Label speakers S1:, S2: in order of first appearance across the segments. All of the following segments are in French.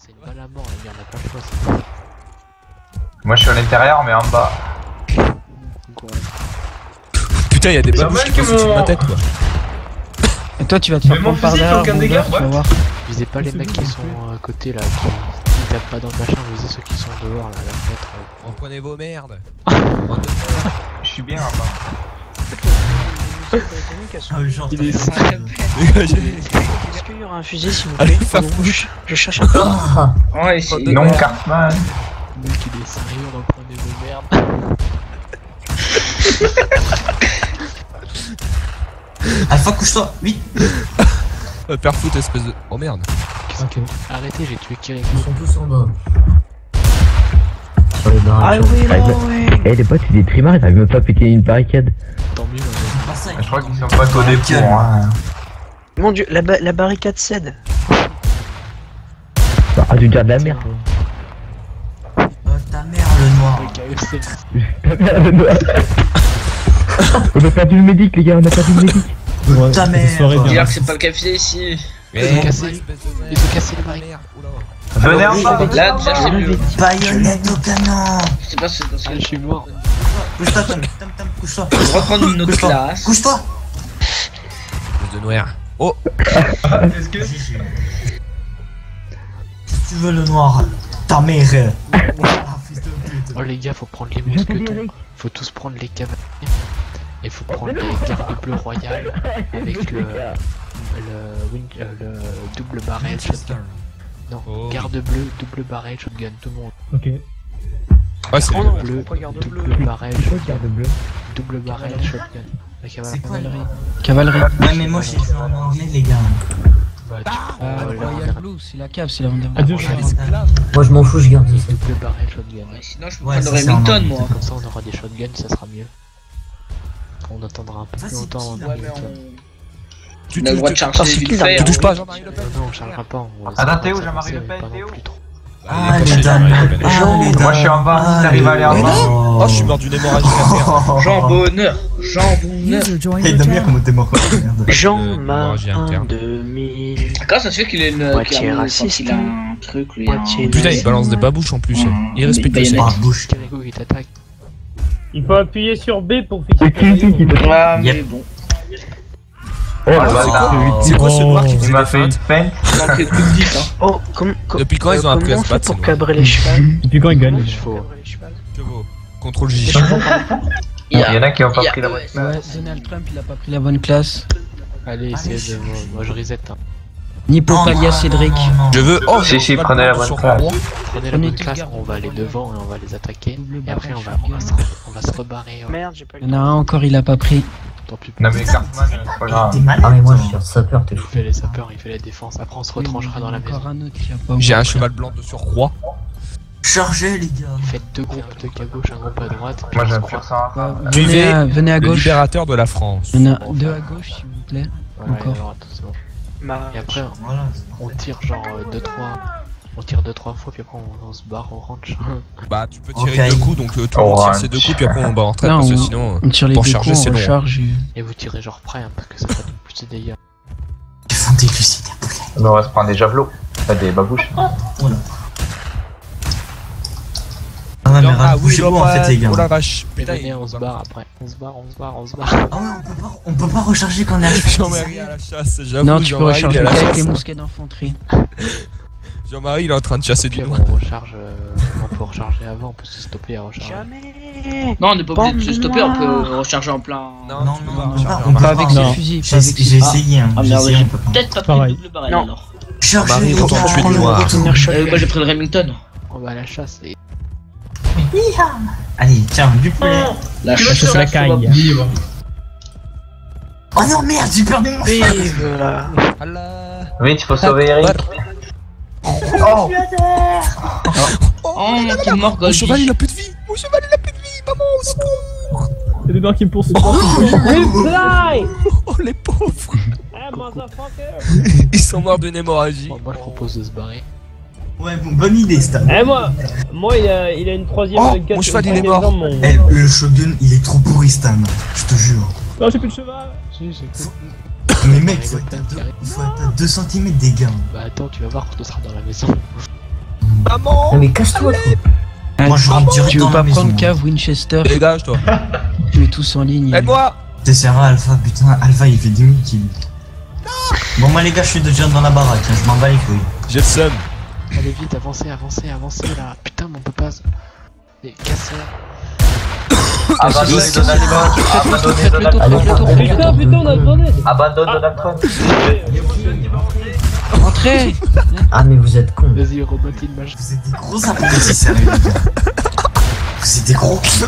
S1: c'est une balle à mort, il y en a pas le choix.
S2: Moi je suis à l'intérieur mais en bas.
S1: Quoi.
S3: Putain, y'a des babouches qui passent au-dessus de ma tête quoi.
S4: Et toi tu vas te faire prendre par derrière, Boomer, tu vas voir.
S1: Visez pas les mecs qui sont à côté là, qui tapent pas dans le machin, visez ceux qui sont dehors là, à la fenêtre.
S3: Reprenez vos merdes.
S2: Je suis bien en bas.
S1: Il est
S4: Est-ce qu'il y aura un fusil s'il vous
S3: Allez,
S4: plaît?
S3: faire
S4: Pardon, je cherche un peu.
S5: Ouais, c'est...
S2: Non Cartman.
S1: Le mec il est sérieux, reprenez vos merdes.
S5: Alpha, couche-toi, vite.
S3: Père foot, espèce de. Oh merde.
S6: Ok.
S1: Arrêtez, j'ai tué Kirikou.
S7: Ils sont tous en bas. Sur les
S4: Ah
S7: barrages.
S4: oui, non, ouais.
S8: Eh les potes, c'est des trimards, ils arrivent même pas à péter une barricade.
S1: Tant mieux, hein.
S2: Je crois qu'ils sont pas codés pour hein.
S4: Mon dieu, la barricade cède.
S8: Ah, tu dire de la merde.
S5: Ta mère, le noir.
S1: Le KFC.
S8: On a perdu le médic, les gars, on a perdu le médic.
S6: Ouais,
S5: Ta
S6: cette
S5: mère.
S6: soirée bien.
S5: Dis-leur que c'est pas le KFC ici.
S1: Ils ont cassé les barrières.
S2: Venez en bas.
S5: Là, déjà, c'est mieux. Baïonnette au canon. Je sais pas si c'est parce
S1: Ah,
S5: que...
S1: je suis mort.
S5: Couche-toi, Tom, couche-toi. Je vais reprendre une autre classe. Couche-toi.
S3: De noir. Oh.
S2: Est-ce que
S5: Si tu veux le noir, ta mère.
S1: Oh les gars, faut prendre les mousquetons. Faut tous prendre les cavaliers. Et faut prendre les gardes bleus royales avec le double barrel shotgun. Non,
S3: Oh.
S1: garde bleu, double barrel shotgun, tout le monde.
S6: Ok.
S3: Ouais, c'est.
S1: Bleu, double barrel shotgun, double barrel shotgun. La
S5: C'est quoi
S1: cavalerie.
S4: Cavalerie.
S5: Ouais, mais moi j'ai joué en anglais, les gars.
S1: Bah, tu prends
S4: Ah,
S1: la
S4: Royal Blue, c'est la cave, c'est la vendeur.
S6: Adieu,
S7: Moi je m'en fous, je garde ça.
S1: double barrel shotgun.
S5: Sinon, je peux Ouais, prendre ça, le Remington, c'est moi.
S1: Comme ça, on aura des shotguns, ça sera mieux. On attendra un peu
S5: Ça,
S1: plus
S5: c'est
S1: longtemps.
S5: qui,
S1: avant
S5: là
S1: de
S5: Ouais, mais
S1: Remington.
S5: on a le droit de charger
S4: c'est
S5: vite
S4: qui, là
S5: fait.
S3: Tu touches pas,
S5: Jean-Marie.
S1: Non, on chargera pas. On va
S2: Attends, t'es où,
S1: s'avancer,
S2: Jean-Marie Le
S1: mais
S2: Pen,
S1: pas
S2: t'es
S1: non
S2: où
S1: plus trop.
S5: Ah, les dames.
S2: Moi je suis en bas, si t'arrives à aller en bas.
S3: Oh, je suis mort d'une hémorragie cardiaque.
S5: Jean Bonheur. Jean Bonheur.
S9: joined
S5: Hey,
S9: your
S5: Damien,
S9: channel.
S5: comment t'es mort? Merde.
S4: Jean
S3: L'hémorragie
S4: Marin
S3: interne.
S4: 2000.
S5: Comment ça se fait qu'il a une.
S4: Moitié
S5: qu'il a un-
S4: raciste.
S5: qu'il a un truc, lui.
S4: Moitié
S3: Putain, il balance des babouches en plus. Il respecte le
S5: Baïonnette.
S3: sexe.
S5: Bouche.
S1: Kirikou qui t'attaque.
S10: Il faut appuyer sur B pour fixer.
S8: C'est qui te...
S5: Ah, mais
S2: Yep.
S5: bon.
S8: Oh
S2: Ah,
S8: là
S2: bah,
S8: là,
S3: C'est quoi ce noir qui
S2: Il
S3: faisait
S2: m'a
S3: des
S2: fait une
S3: feintes
S2: feinte.
S5: Manqué de coup de 10, hein.
S4: Oh,
S3: Depuis quand ils ont appris à
S4: comment
S3: se
S4: on fait
S3: battre,
S4: pour
S3: ces
S4: cabrer les chevals?
S6: Depuis quand il gagne?
S1: Chevaux.
S3: Chevaux. Contrôle J.
S2: Il y en a qui ont pas
S5: il y a-
S2: pris la bonne
S4: Ouais,
S2: place.
S4: Donald Trump il a pas pris la bonne classe.
S1: Allez, essayez de. Moi je reset. Hein.
S4: Ni Popalia Cédric.
S3: Je veux. Oh,
S2: Si, si,
S3: j'ai pas
S2: prenez
S3: de
S2: la
S3: plan
S2: bonne
S3: sur
S2: place.
S3: roi.
S1: Prenez la
S4: On
S1: bonne
S4: est tous
S1: classe,
S4: gardes.
S1: on va aller devant et on va les attaquer.
S4: Double
S1: Et après
S4: barrel
S1: on va se rebarrer.
S4: Merde, j'ai pas eu. Il y en a un encore, il a pas pris.
S1: Tant pis.
S2: Non mais Cartman, c'est pas grave.
S5: T'es malade.
S7: Ah mais moi je suis un sapeur, t'es
S1: Il
S7: fou.
S1: fait les sapeurs, il fait la défense. Après on se retranchera dans la maison.
S4: Encore un autre qui a pas.
S3: J'ai un cheval blanc de surcroît.
S5: Chargez, les gars.
S1: Faites deux groupes, deux à gauche, un groupe à droite.
S2: Moi
S1: on se
S2: j'aime
S1: croise.
S2: faire ça.
S4: Ouais, venez à
S3: Le
S4: gauche.
S3: libérateur de la France.
S4: Il y en a deux à gauche, s'il vous plaît.
S1: Voilà,
S4: Encore.
S1: alors, attends, c'est bon. Et après
S5: Voilà.
S1: on tire genre 2-3. On tire 2-3 fois puis après on se barre au ranch.
S3: Bah, tu peux tirer
S5: Ok.
S3: deux coups, donc tout le monde tire ses deux coups, puis après on bat en retraite,
S4: Non,
S3: parce que
S4: on-
S3: sinon.
S4: On tire les
S3: Pour
S4: deux
S3: charger,
S4: coups,
S3: c'est
S4: on
S3: long.
S4: recharge.
S1: Et vous tirez genre près hein, parce que ça fait plus de dégâts.
S5: Défends tes cuisses, s'il te plaît.
S2: On va se prendre des javelots. Pas des babouches.
S5: Voilà. Ah ouais, mais
S3: Ah oui,
S5: bougez-vous en fait, les gars.
S3: Oh la vache.
S1: Et
S3: Putain,
S1: venez,
S3: il
S1: on se barre après. On se barre.
S5: Ah ouais, on peut pas recharger quand on est à la
S3: Jean-Marie à la chasse, j'avoue.
S4: Non, tu peux
S3: Jean-Marie, il
S4: recharger
S3: est à la
S4: avec
S3: chasse.
S4: les mousquets d'infanterie.
S3: Jean-Marie, il est en train de chasser du
S1: Puis
S3: noir.
S1: on recharge. On peut recharger avant, on peut se stopper à recharger.
S4: Jamais.
S5: Non, on n'est pas obligé de se stopper, on peut recharger en plein.
S3: Non,
S5: non,
S3: tu peux
S5: non,
S3: pas
S5: non,
S3: recharger
S5: on
S3: en
S5: peut
S4: Pas
S5: pas.
S4: avec
S5: Non.
S4: ses fusils.
S5: J'ai
S4: Pas avec ses
S5: essayé, hein.
S10: Ah
S5: J'ai
S10: merde,
S5: essayé,
S10: j'ai
S5: on peut pas.
S10: peut-être pas pris
S6: Pareil.
S10: le double barrel
S4: Non.
S10: alors.
S5: Chargez,
S3: Jean-Marie,
S5: les
S3: faut qu'on
S5: gars.
S3: tue le noir.
S5: Moi j'ai pris le Remington.
S1: On va à la chasse et.
S5: Allez, tiens, du poulet. La chasse
S6: La caille.
S5: Oh non, merde, j'ai perdu mon cheval.
S4: Vive là.
S2: Vite, il faut sauver Eric. Oh
S5: Oh, t'es mort,
S3: Mon
S5: Goldie.
S3: cheval, il a plus de vie. Mon cheval, il a plus de vie. Maman, au secours.
S6: Il y a des noirs qui me poursuivent.
S10: Reply!
S3: Oh, les pauvres.
S10: Hey, motherfucker!
S3: Ils sont morts d'une hémorragie.
S1: Moi je propose de se barrer.
S5: Ouais, bon, bonne idée, Stan.
S10: Eh, moi il a une troisième.
S3: Oh,
S10: une
S3: mon cheval, il est
S10: troisième
S3: mort.
S10: jambe, mon-
S5: Eh, le shogun, il est trop pourri, Stan. Je te jure.
S10: Non, j'ai plus de cheval!
S1: Si, c'est cool.
S5: Mais mec, il faut être à 2 cm des gars.
S1: Bah attends, tu vas voir quand on sera dans la maison.
S3: Maman.
S7: Non mais casse-toi toi.
S5: Moi je rentre direct
S4: Tu veux
S5: dans la
S4: pas
S5: maison.
S4: prendre cave Winchester?
S3: Dégage toi.
S4: Tu es tous en ligne.
S3: Aide-moi.
S5: T'es sérieux Alpha, putain, Alpha il fait 2000 kills. Bon moi les gars je suis déjà dans la baraque, hein, je m'en bats les couilles.
S3: J'ai le seum.
S1: Allez vite, avancez là. Putain, mais on peut pas. Et cassez.
S2: Abandonnez Donald Trump. Abandonnez Donald Trump.
S10: Putain, on a besoin d'aide.
S2: Abandonne Donald Trump.
S4: Entrez.
S7: Ah mais vous êtes cons.
S1: Vas-y, Robotine, mage.
S5: Vous êtes des gros abrutis sérieux les gars. Vous êtes des gros cons.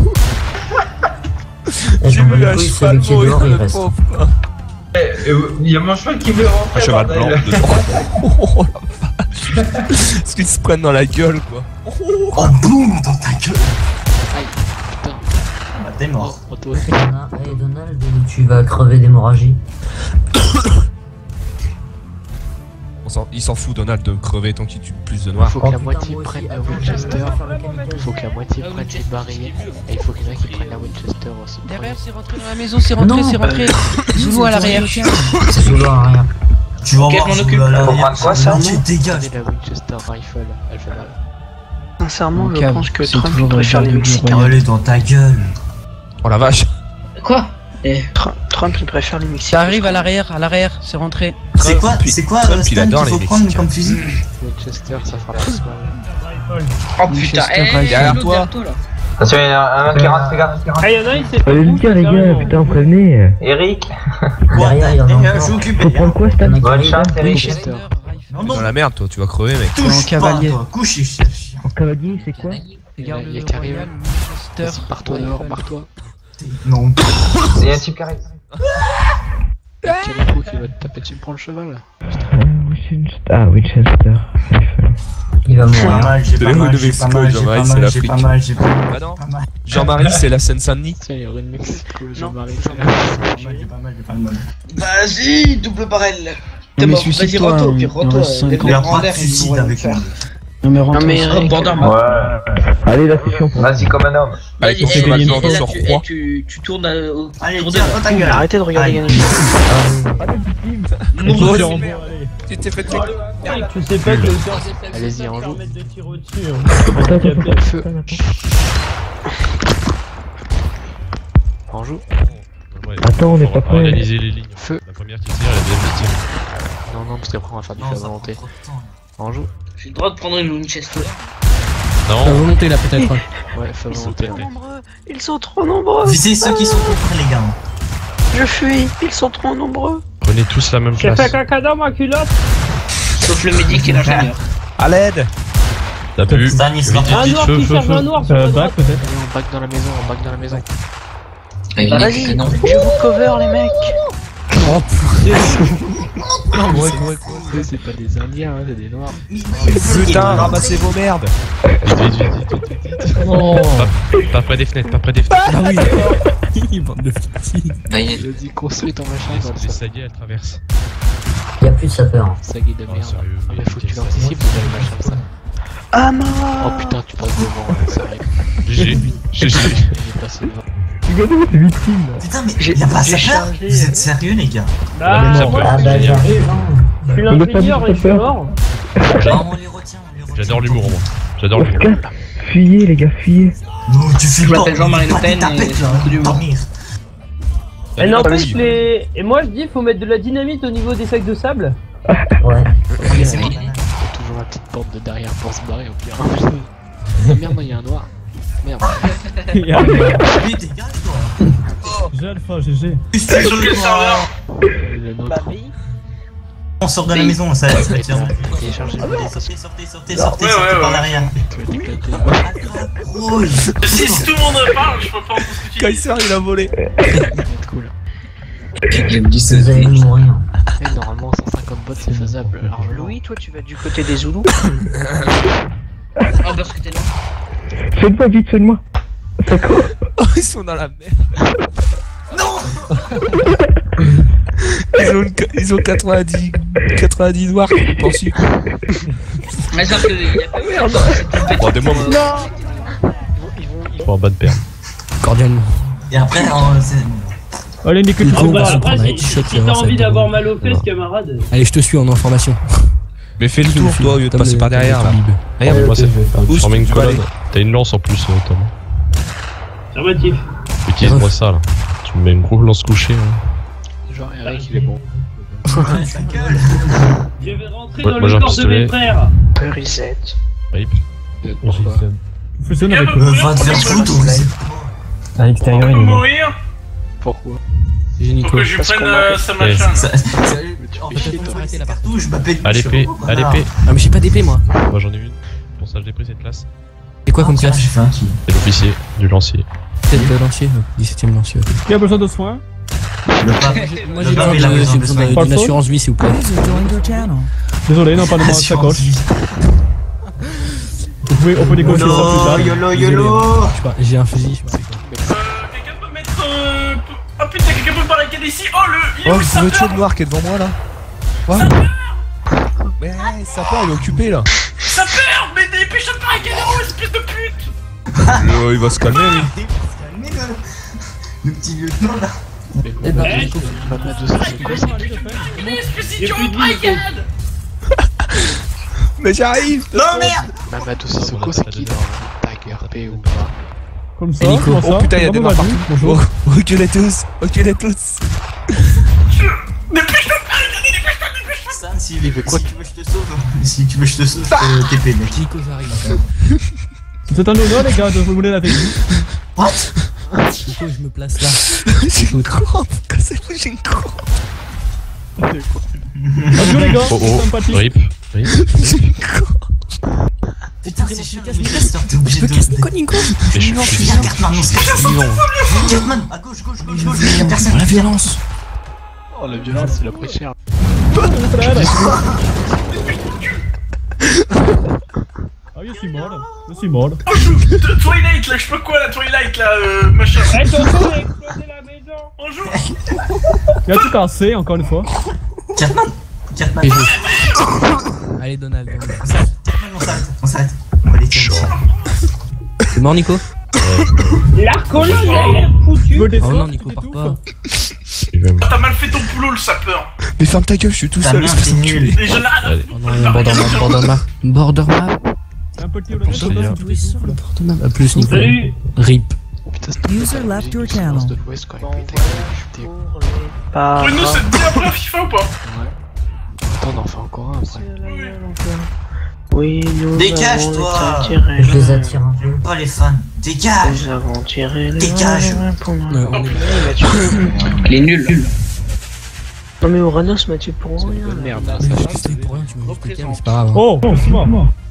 S7: J'en veux les couilles, celui qui est dehors il reste.
S2: Il y a mon cheval qui veut rentrer.
S3: Un cheval blanc dedans. Oh la vache. Parce qu'ils se prennent dans la gueule quoi.
S5: Oh boum dans ta gueule.
S1: Aïe, putain.
S5: Bah t'es mort.
S1: Oh, toi.
S7: Hey Donald, tu vas crever d'hémorragie.
S3: Il s'en fout Donald de crever tant qu'il tue plus de noirs.
S1: Faut que la
S7: putain,
S1: moitié
S7: moi aussi,
S1: prenne la
S7: après,
S1: Winchester.
S7: je vais
S1: Faut que la moitié prenne les barilles. Et il faut qu'il y en ait qui prennent la Winchester aussi.
S4: Derrière, c'est rentré dans la maison, c'est rentré,
S7: Non.
S4: c'est rentré. Zoulou à l'arrière.
S7: C'est solo à rien.
S5: Tu vas
S9: Ok,
S5: voir
S9: je m'en
S5: je
S9: occupe.
S5: vais à
S2: Faut
S5: l'arrière.
S2: prendre quoi, ça
S5: Tu dégages.
S1: Prenez la Winchester rifle, elle fait mal.
S9: Sincèrement, je
S4: Cave,
S9: pense que
S4: c'est
S9: Trump
S4: toujours
S9: préfère les
S4: le garde du
S9: Mexicains.
S4: royaume.
S5: Allez dans ta gueule.
S3: Oh la vache.
S9: Quoi Trump, il préfère les
S4: Ça
S9: Mexicains.
S4: arrive à l'arrière, c'est rentré.
S5: C'est quoi
S3: Trump, il
S5: Stan qu'il
S3: adore
S5: faut
S3: les
S5: prendre
S3: Mexicains.
S5: comme fusil?
S1: Winchester, ça fera plus mal.
S9: Oh putain,
S3: derrière toi.
S9: là.
S2: Attention, il y a un qui rentre, fais gaffe.
S10: Ah, y'en a, il s'est
S8: Allez les gars, putain, prévenez.
S2: Eric.
S7: Derrière il y en a
S5: Je
S7: encore.
S5: suis occupé.
S8: Faut prendre quoi Stan?
S2: Bonne chance, Eric.
S1: Winchester.
S5: Non
S3: Dans
S5: non.
S3: la merde toi, tu vas crever mec.
S5: Touche
S4: En cavalier.
S5: pas toi. Couche et chien.
S8: En cavalier, c'est quoi?
S4: Garde
S1: Il y a
S4: le
S1: qui arrive.
S4: royal,
S1: Vas-y,
S4: Winchester.
S1: pars-toi dehors, pars-toi.
S5: Non.
S2: Il y a un type qui arrive.
S1: Quel coup qui va te taper dessus, prends le cheval.
S8: Ah, Winchester.
S7: Il va
S5: J'ai pas
S7: mourir.
S5: mal, j'ai pas
S3: Téléphone
S5: mal,
S3: de
S5: j'ai pas
S3: Mexico,
S5: mal, j'ai
S3: Jean-Marie,
S5: pas
S3: c'est
S5: mal, j'ai
S3: l'Afrique.
S5: pas mal, j'ai pas mal.
S3: Bah non.
S5: Pas mal.
S3: Jean-Marie c'est la Seine-Saint-Denis.
S1: Tiens, il y aurait une Mexico, Jean-Marie.
S5: J'ai pas mal, j'ai pas mal.
S9: Vas-y, double barrel. T'es
S4: mais
S9: mort, vas-y,
S4: suicide-toi,
S9: rends-toi,
S4: hein,
S9: puis
S4: il
S9: rends-toi.
S4: reste cinq
S9: Les
S4: ans.
S5: Il y a
S9: mecs en
S5: pas de
S9: l'air, ils
S5: suicide
S9: vont
S5: avec moi.
S4: Non mais rentre.
S9: Non mais
S4: ensemble.
S9: border,
S2: Ouais.
S8: Allez, la session pour
S2: Vas-y comme un homme.
S3: Avec ton
S10: c'est
S3: cheval
S10: gagné.
S3: blanc de surcroît.
S9: tu tournes au
S5: Allez,
S9: tour de
S5: tiens, ta gueule.
S9: Arrêtez de regarder
S5: Aïe.
S9: Ganymede.
S10: Oh, j'ai renvoyé.
S3: Tu t'es fait
S10: Tu sais pas que le temps
S1: Allez-y, en joue.
S10: mettre de tir au-dessus.
S8: Attends,
S1: Feu. En joue.
S8: Attends, on est pas prêt.
S11: Organiser les lignes.
S1: Feu.
S11: La première qui tire, la deuxième qui tire.
S1: Non, non, parce qu'après on va faire du
S5: Non,
S1: feu à
S5: ça
S1: volonté.
S5: prend trop de temps.
S1: En joue.
S9: J'ai le droit de prendre une Winchester.
S11: Non,
S4: volonté là peut-être.
S1: Ouais, feu à volonté. Ouais.
S9: Ils sont trop nombreux.
S5: Visez ceux qui sont contre les gars.
S9: Je fuis, ils sont trop nombreux.
S11: prenez tous la même
S10: J'ai
S11: place.
S10: fait caca dans ma culotte.
S9: Sauf le médic et l'ingénieur.
S3: À l'aide.
S11: T'as pu.
S5: Stanislas.
S10: Un noir qui cherche un noir sur la droite.
S6: peut-être.
S1: Allez, on back dans la maison, on back dans la maison.
S9: Bah vas-y, je vous cover les mecs.
S1: C'est pas des indiens, hein, c'est des noirs.
S3: Putain, ramassez vos merdes.
S6: Non.
S11: Pas près des fenêtres, pas près des fenêtres.
S3: Ah oui. Bande de petits.
S1: Vas-y, construis ton machin dans le
S11: Les
S1: sac.
S11: saguets, elles traversent.
S7: Il y a plus de sapeurs.
S1: Saguet de
S11: Oh,
S1: merde.
S11: sérieux,
S1: Ah, mais
S11: mais
S1: faut que tu
S11: qu'est-ce
S1: l'anticipes,
S11: que
S1: le machin ça.
S9: Ah non.
S1: Oh putain, tu passes devant, là, ça arrive.
S11: GG. GG.
S1: Il est passé devant.
S8: Regardez, c'est victime.
S5: Putain, mais y'a pas
S9: j'ai
S5: sapeur.
S9: chargé,
S5: Vous êtes sérieux, les gars?
S10: Ah,
S11: Ça
S10: moi,
S11: peut
S7: Ah
S11: être
S7: bah
S11: génial.
S7: j'arrive.
S10: je suis
S8: On a pas
S10: l'ingénieur
S8: dit
S10: et je suis
S8: peur.
S10: mort.
S5: Non, on les retient, on les retient.
S11: J'adore l'humour, moi. J'adore l'humour.
S8: Oscar, fuyez les gars, fuyez.
S5: Non, tu fais
S9: Je
S5: pas.
S9: m'appelle Jean-Marie Le
S5: pas
S9: Pen
S5: des tapettes,
S9: et j'ai
S5: là,
S9: beaucoup d'humour.
S5: dormir.
S10: Et n'empêche les. Et moi je dis faut mettre de la dynamite au niveau des sacs de sable.
S7: Ouais.
S5: Laissez-moi.
S1: Il y a toujours la petite porte de derrière pour se barrer au pire. Ah merde, il y a un noir. Merde.
S5: Oui, dégage, toi.
S6: J'ai Alpha, GG.
S1: Le nôtre.
S5: On sort de la maison, ça va tiens.
S1: Téléchargez le
S5: Allez, sortez par l'arrière.
S1: Tu vas t'éclater.
S5: Rouge.
S9: Si tout le monde parle, je peux pas en discuter.
S3: Kaiser il a volé.
S1: Ça va être cool.
S7: Vous allez mourir.
S1: Et normalement, 150 bots c'est faisable. largement.
S9: Louis, toi tu vas du côté des Zoulous. Ah parce que t'es là.
S8: Faites-moi vite, faites-moi. C'est quoi?
S3: Oh, ils sont dans la merde. Ils ont 90 noirs, penses-tu?
S9: Mais sauf que il y a pas eu
S3: Bon, des moments.
S11: Trop en bas de paire.
S4: Cordialement.
S5: Et après, c'est.
S6: Allez, nique-le.
S4: Du coup, on va
S10: Bah,
S4: se
S10: après,
S4: prendre un
S10: si
S4: t-shirt.
S10: si t'as envie d'avoir mal aux fesses, camarade.
S4: Allez, je te suis en information.
S3: Mais fais le tour, toi, au lieu de passer par derrière là. Regarde,
S11: Moi, c'est
S3: Où
S11: former une
S3: tu vas
S11: colonne.
S3: aller
S11: T'as une lance en plus, Tom.
S10: Affirmatif.
S11: Utilise-moi ça là. Tu me mets une grosse lance couchée. Hein.
S1: Genre Eric il est bon.
S10: Je vais rentrer
S11: Ouais,
S10: dans
S11: moi, j'ai
S10: le
S11: un
S10: corps de mes
S11: pistolet.
S10: frères.
S9: Reset.
S11: Rip.
S1: Pourquoi
S6: Vous fonctionnez avec
S5: Va te faire foutre ou
S8: À l'extérieur, il est mort.
S10: Mourir.
S1: Pourquoi
S4: J'ai Nico.
S10: Pour que je
S1: Parce
S10: prenne
S1: qu'on
S10: sa
S11: Ouais.
S10: machin.
S5: En fait, faut arrêter la partout, je m'appelle.
S11: À l'épée, à l'épée.
S4: Ah, mais j'ai pas d'épée moi.
S11: Moi j'en ai une. Pour ça, j'ai pris cette classe.
S4: C'est quoi comme classe?
S5: J'ai fait un kill.
S11: C'est l'officier, du lancier.
S4: Peut-être de lancier, 17ème lancier.
S6: Qui a besoin de soins?
S5: Le pape.
S4: Moi
S5: Le
S4: j'ai
S5: pape,
S4: besoin
S5: il a besoin de
S4: d'une
S5: soins.
S4: assurance vie s'il vous plaît.
S6: Désolé, non, pas de moi, sacoche. On peut négocier ça plus tard.
S5: YOLO,
S4: Désolé,
S5: YOLO.
S4: je sais pas, j'ai un fusil, je sais pas.
S10: Quelqu'un peut mettre. Oh putain, quelqu'un peut barricader ici. Oh le. Il est
S3: Oh,
S10: où
S3: le
S10: le sapeur?
S3: couverture noir qui est devant moi là. Ouais. Mais sapeur, il est occupé là.
S10: Sapeur. Mais dépêche de barricader, oh espèce de pute.
S3: Il va se calmer lui.
S5: Le petit lieutenant là.
S4: Eh ben,
S10: Eh,
S4: Nico,
S1: Mama de Sissoko,
S10: Mais espèce d'idiot, barricade.
S3: Mais j'arrive.
S5: Non merde.
S1: Mamadou Sissoko c'est qui dans Tag RP ou pas?
S6: Comme ça,
S4: Nico.
S6: comment ça?
S3: Oh putain, il y a des morts
S6: Bravo,
S3: partout.
S6: Bonjour.
S3: Oh, reculez tous. Reculez tous.
S5: Sam, si tu veux que je te sauve, si tu veux que je te sauve, TP mec.
S4: Nico, j'arrive.
S6: C'est un honneur, les gars, de vous voler avec vous.
S5: What?
S4: Nico, je me place là.
S3: J'ai une crampe. Cassez-vous, j'ai une crampe.
S6: Adieu, les gars,
S11: Oh
S6: c'est
S11: oh,
S6: sympathique.
S11: rip. Rip.
S3: J'ai une crampe.
S5: Putain, c'est chiant, mais Castor, t'es obligé
S4: Je
S5: de.
S4: peux casser Nico, Nico.
S11: Mais je suis
S5: Viens, Cartman, on se casse. Cartman, à gauche, y'a personne.
S4: Oh la violence.
S1: Oh la violence c'est la pris cher.
S6: Ah oui, je suis mort. Je suis mort.
S10: Oh joue Twilight là, je sais pas quoi la Twilight là, machin. Attention, il a explosé la maison. On joue.
S6: Il a tout cassé, encore une fois.
S5: Cartman,
S4: Et je- Allez, Donald.
S5: on s'arrête. On va les tirer.
S4: C'est mort, Nico?
S10: L'arcologue il a l'air foutu.
S4: Oh non, Nico, pars pas.
S10: T'as mal fait ton boulot le sapeur.
S3: Mais ferme ta gueule, je suis tout
S5: Ta
S3: seul.
S5: mère,
S3: espèce
S5: t'es
S3: d'enculé.
S5: nul.
S10: Les jeunes là.
S4: Oh non, il y a un border map.
S6: Un petit honneur,
S11: Bonsoir, les gars.
S4: A plus, Nico.
S10: Salut.
S4: Rip.
S1: Putain c'était
S12: User
S1: pas la
S12: left
S1: musique
S12: your
S1: du silence
S12: channel.
S1: de l'Ouest quand il pétait chuté.
S10: Bruno, c'est bien après FIFA ou pas?
S1: Attends on en fait encore un après.
S9: Oui, nous
S5: Dégage-toi.
S9: avons attiré
S7: Je les attire un peu.
S5: Oh les fans, dégage.
S9: Nous avons tiré les
S5: Dégage.
S9: pour nous.
S4: Ouais, on est
S9: Il est nul. Non mais Oranos m'a tué pour rien.
S1: Bonne merde hein,
S4: Mais
S1: ça
S4: j'ai
S1: change.
S4: testé pour rien, tu m'as juste pété, mais c'est pas grave.
S6: Oh, c'est mort.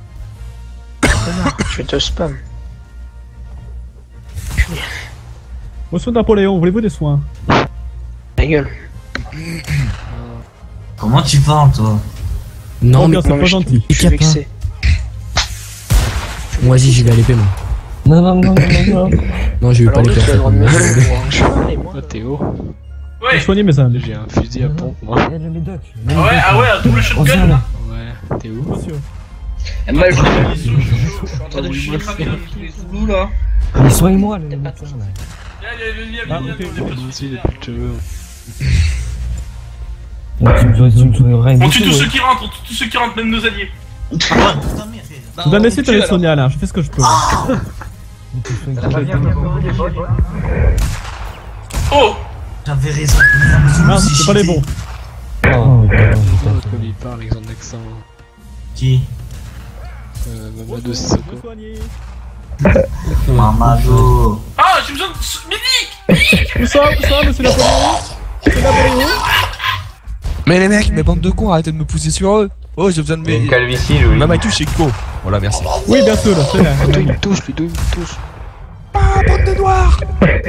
S9: Je te spam.
S6: Bon soin Napoléon, voulez-vous des soins?
S9: Ta gueule.
S5: Comment tu parles toi?
S4: Non,
S6: Oh,
S4: mais
S6: bien, c'est pas gentil.
S9: Je suis vexé.
S4: moi, vas-y, j'y vais à l'épée, moi.
S8: Non.
S4: Non, j'ai eu pas
S9: Alors lui,
S4: l'épée.
S9: tu as le droit de me
S4: en fait.
S9: mettre pour un cheval et moi.
S1: Toi Théo,
S10: Ouais.
S6: Soignez mes âmes.
S1: j'ai un fusil à pompe moi.
S10: Ah ouais, ah ouais, un double shotgun là.
S1: Ouais, t'es où?
S6: Monsieur.
S9: Moi je suis en train de chier cramer les Zoulous là.
S8: Mais soigne-moi, le
S9: T'as pas
S8: médecin
S9: tout.
S8: là.
S10: Viens,
S6: Ah, ok.
S1: Moi aussi j'ai plus de cheveux.
S8: Tu me soignerais.
S10: On tue tous ceux qui rentrent, on tue tous ceux qui rentrent, même nos alliés.
S6: Je dois me laisser te soigner Alain, je fais ce que je peux.
S10: Oh.
S5: J'avais raison.
S6: Non, c'est pas les bons.
S8: Oh,
S1: Comme il parle avec son accent.
S5: Qui?
S1: Mamadou Sissoko.
S6: Je soigner.
S5: Mamado.
S10: Ah, j'ai besoin de Midi.
S6: Où ça, monsieur Napoléon? Monsieur Napoléon?
S3: Mais les mecs, mes bandes de cons, arrêtez de me pousser sur eux. Oh, j'ai besoin de mes.
S2: Calvitie, Louis.
S3: Mamaitu chez Co. Voilà, merci.
S6: Oui, bien sûr, c'est là.
S1: Ludo il me touche, Ludo il me touche.
S3: Ah, bande de noirs.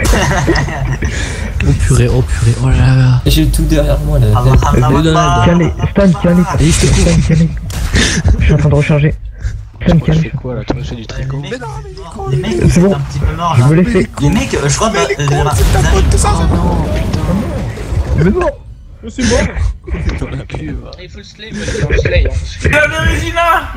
S4: Oh purée, oh là là.
S8: J'ai tout derrière moi là.
S4: Allez, Donald.
S8: Tiens-les, Stan, tiens-les.
S4: Allez, je te coupe.
S8: Stan, tiens-les. Je suis en train de recharger. Stan,
S1: Je
S8: tiens-les.
S1: fais quoi là? Tu me fais du tricot?
S5: Les mecs,
S8: C'est
S5: c'est
S8: bon.
S5: un petit peu mort
S8: Je
S5: là.
S8: me laissais.
S5: Les mecs, je crois que.
S3: C'est ça.
S1: Oh non, putain.
S8: Mais bon.
S6: Je suis mort.
S1: Dans la cuve.
S9: Il faut le slay, il faut le slay.
S10: La Bérésina.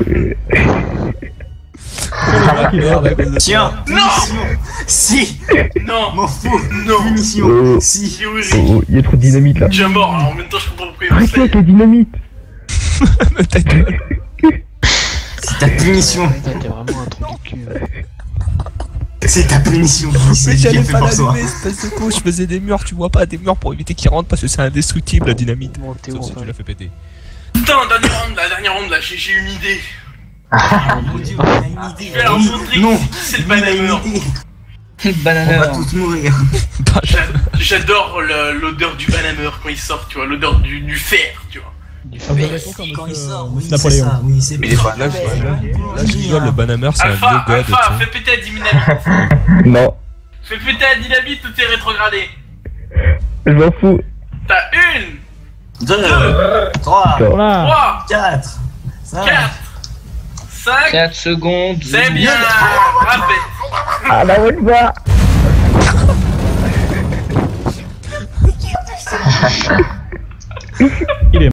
S5: Tiens,
S10: Non.
S5: si,
S10: Non.
S5: m'en fous,
S10: Non.
S5: punition, si.
S10: Oui, oui.
S8: Oh, il y a trop de dynamite là.
S10: Déjà mort, alors en même temps je comprends pourquoi il me
S8: Arrête-toi
S10: slay.
S8: avec la dynamite.
S3: Ta gueule.
S5: C'est ta punition.
S1: T'es vraiment un trou du cul.
S5: C'est ta punition.
S3: Mais j'allais pas l'allumer, espèce de con. Je faisais des murs, tu vois pas, des murs pour éviter qu'ils rentrent parce que c'est indestructible la dynamite.
S1: Sauf si
S3: tu l'as fait péter.
S9: Putain, la dernière ronde là, j'ai une idée.
S5: Mon dieu, on a une idée.
S9: Je vais leur montrer
S5: Non,
S9: c'est le bananeur.
S5: On va tous mourir.
S9: J'adore l'odeur du bananeur quand il sort, tu vois, l'odeur du fer, tu vois.
S5: Quand il sort, oui, c'est
S6: Napoléon.
S5: ça, oui, c'est bien.
S3: Là, je rigole, le Banhammer, c'est un vieux god.
S9: Alpha, fais péter la dynamite.
S8: Non,
S9: Fais péter la dynamite ou t'es rétrogradé.
S8: je m'en fous.
S9: T'as 1,
S5: 2, 3,
S6: Voilà.
S5: 4, 5,
S9: 4, 5, 4 secondes. C'est bien. Rappel.
S8: Ah bah on va.